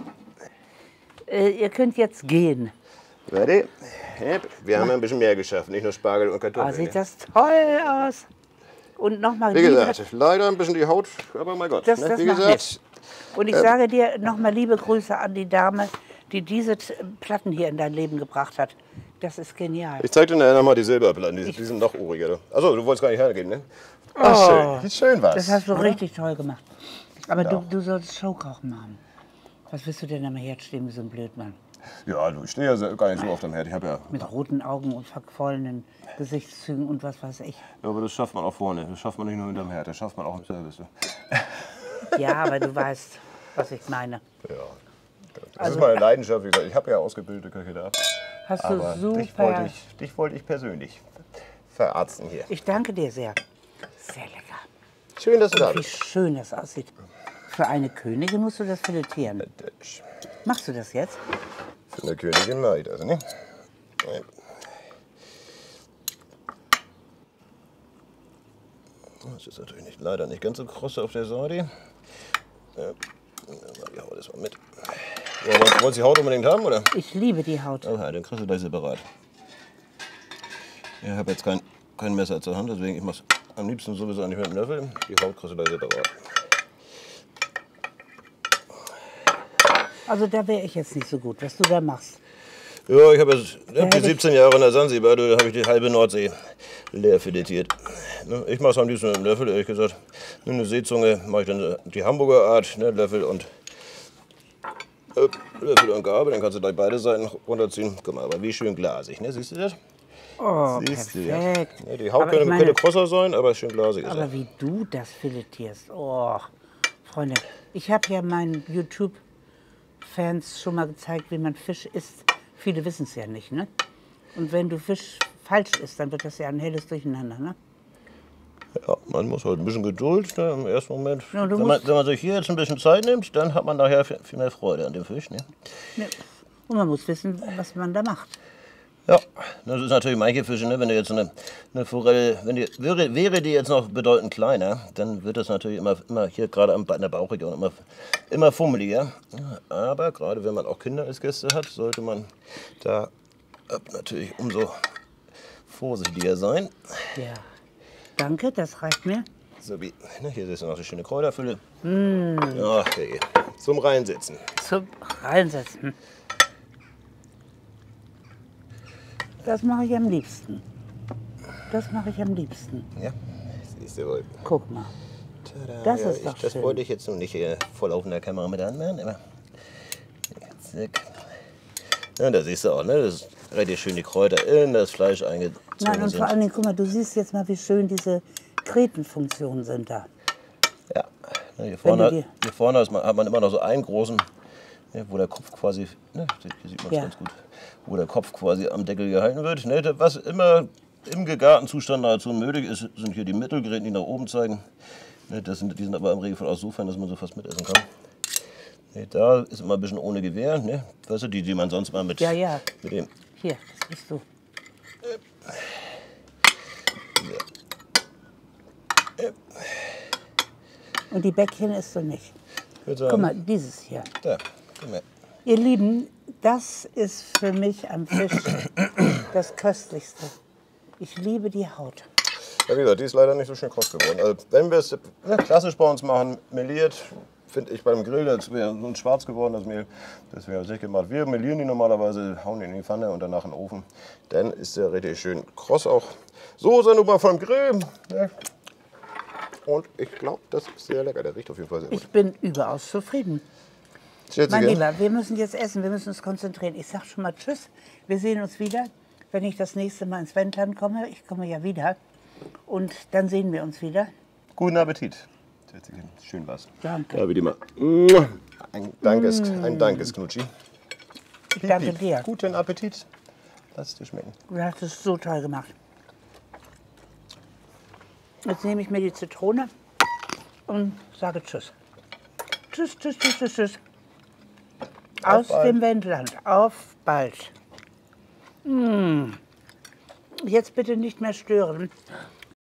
Äh, ihr könnt jetzt gehen. Warte. Äp. Wir haben ja ein bisschen mehr geschafft, nicht nur Spargel und Oh, Kartoffeln. sieht ne? das toll aus. Und nochmal, Wie liebe, gesagt, leider ein bisschen die Haut, aber mein Gott. Das- ne? das Wie macht gesagt, nichts. und ich sage dir nochmal liebe Grüße an die Dame, die diese T- Platten hier in dein Leben gebracht hat. Das ist genial. ich zeig dir nachher nochmal die Silberplatten, die, die sind noch uriger. Achso, du wolltest gar nicht hergehen, ne? Ach, schön. Wie schön war's. Das hast du richtig toll gemacht. Aber du, du sollst Showkochen machen. Was willst du denn am Herd stehen wie so ein Blödmann? Ja, du, ich stehe ja so- gar nicht so auf dem Herd. Ich habe ja, Mit roten Augen und verquollenen Gesichtszügen und was weiß ich. ja, aber das schafft man auch vorne. Das schafft man nicht nur hinterm Herd, das schafft man auch im Service. Ja, aber du weißt, was ich meine. Ja. Das ist meine Leidenschaft, wie gesagt. Ich habe ja ausgebildete Köche da. Hast Aber du dich wollte, super. ich, dich wollte ich persönlich verarzten hier. Ich danke dir sehr. Sehr lecker. Schön, dass du da Wie bist. schön das aussieht. Für eine Königin musst du das filetieren. Machst du das jetzt? Für eine Königin mache ich das, ne? Das ist natürlich nicht, leider nicht ganz so kross auf der Seite. Ja, die Haut ist mal mit. Ja, wollt- wollt ihr die Haut unbedingt haben, oder? Ich liebe die Haut. Okay, dann kriegst du gleich separat. Ich habe jetzt kein, kein Messer zur Hand, deswegen ich mache es am liebsten sowieso nicht mit dem Löffel. Die Haut kriegst du gleich separat. Also da wäre ich jetzt nicht so gut, was du da machst. Ja, ich habe jetzt ich hab hätte die ich- siebzehn Jahre in der Sansibar, da habe ich die halbe Nordsee leer filetiert. Ne, Ich mache es am liebsten mit dem Löffel, ehrlich gesagt. Nur eine Seezunge mache ich dann die Hamburger Art, ne, Löffel und äh, Löffel und Gabel, dann kannst du gleich beide Seiten runterziehen. Guck mal, aber wie schön glasig, ne? Siehst du das? Oh, Siehst du das? perfekt. Ne, die Haut Aber ich könnte, meine- könnte krosser sein, aber schön glasig ist Aber er. wie du das filetierst, oh, Freunde, ich habe ja meinen YouTube-Fans schon mal gezeigt, wie man Fisch isst. Viele wissen es ja nicht, ne? Und wenn du Fisch falsch isst, dann wird das ja ein helles Durcheinander, ne? Ja, man muss halt ein bisschen Geduld ne, im ersten Moment. Ja, du wenn, man, musst- wenn man sich hier jetzt ein bisschen Zeit nimmt, dann hat man nachher viel viel mehr Freude an dem Fisch. Ne? Ja. Und man muss wissen, was man da macht. Ja, das ist natürlich manche Fische, ne? Wenn du jetzt eine, eine Forelle, wenn die, wäre, wäre die jetzt noch bedeutend kleiner, dann wird das natürlich immer, immer hier gerade am- an der Bauchregion immer, immer fummeliger. Ja, aber gerade wenn man auch Kinder als Gäste hat, sollte man da ab natürlich umso vorsichtiger sein. Ja. Danke, das reicht mir. So wie, ne, hier ist noch eine schöne Kräuterfülle. Mm. Ach, hey. Zum Reinsetzen. Zum Reinsetzen. Das mache ich am liebsten. Das mache ich am liebsten. Ja, siehst du wohl. Guck mal. Tada. Das Ja, ist doch ich, Das schön. wollte ich jetzt noch nicht äh, voll auf der Kamera mit anmachen, aber... Zack. Ja, da siehst du auch, ne? Das ist richtig schön die Kräuter in das Fleisch eingezogen Nein, und sind. vor allen Dingen, guck mal, du siehst jetzt mal, wie schön diese Kretenfunktionen sind da. Ja, ne, hier Wenn vorne, du die- hier vorne ist man, hat man immer noch so einen großen, ne, wo der Kopf quasi, ne, hier sieht man es Ja. ganz gut, wo der Kopf quasi am Deckel gehalten wird. Ne, was immer im gegarten Zustand dazu nötig ist, sind hier die Mittelgräten, die nach oben zeigen. Ne, das sind, die sind aber im Regelfall auch so fein, dass man so fast mitessen kann. Ne, da ist immer ein bisschen ohne Gewehr, ne? Weißt du, die, die man sonst mal mit, Ja, ja. mit dem. Hier, das bist du. Und die Bäckchen isst du nicht. Ich würd sagen, Guck mal, dieses hier. Da, guck mal. Ihr Lieben, das ist für mich am Fisch das Köstlichste. Ich liebe die Haut. Ja, wie gesagt, die ist leider nicht so schön kross geworden. Also, wenn wir es ne, klassisch bei uns machen, meliert, finde ich beim Grill, das wäre so ein schwarz geworden, das Mehl. Das wäre sich gemacht. Wir melieren die normalerweise, hauen die in die Pfanne und danach in den Ofen. Dann ist der richtig schön kross auch. So ist er nun mal vom Grill. Ne? Und ich glaube, das ist sehr lecker. Der riecht auf jeden Fall sehr gut. Ich bin überaus zufrieden. Schätzchen, Mein Lieber, wir müssen jetzt essen, wir müssen uns konzentrieren. Ich sag schon mal Tschüss. Wir sehen uns wieder, wenn ich das nächste Mal ins Wendland komme. Ich komme ja wieder. Und dann sehen wir uns wieder. Guten Appetit. Schätzchen, schön was. Danke. Ja, wie immer. Ein Dankes, ein Dankes, Knutschi. Ich danke dir. Guten Appetit. Lass es dir schmecken. Du hast es so toll gemacht. Jetzt nehme ich mir die Zitrone und sage Tschüss. Tschüss, tschüss, tschüss, tschüss, tschüss. Aus bald. dem Wendland. Auf bald. Mm. Jetzt bitte nicht mehr stören.